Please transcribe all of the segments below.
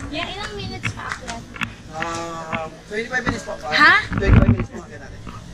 Yeah, ilang minutes pa ako? 25 minutes po. Ha? 25 minutes po natin.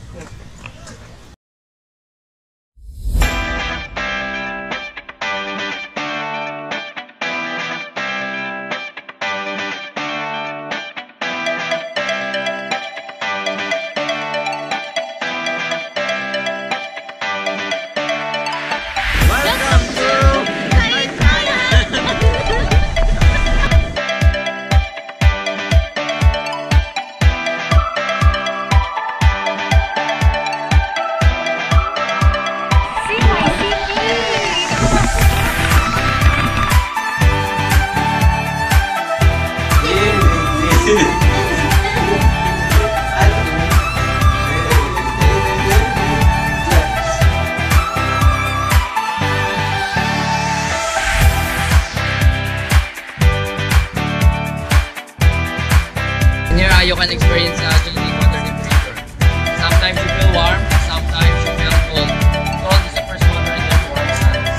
You can experience changing water temperature. Sometimes you feel warm, sometimes you feel cold. Cold is the first water in the warm side.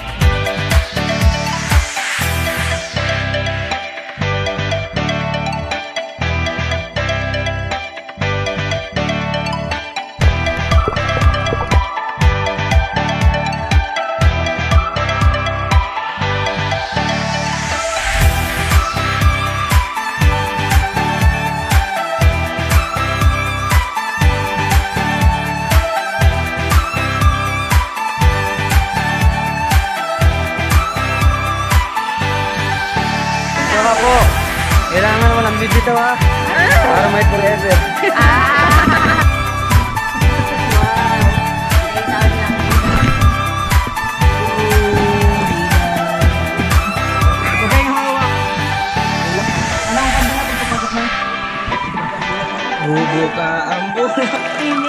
Ako, kailangan naman ang bibitaw ha. Para may forever. Bubo ka ang buhay.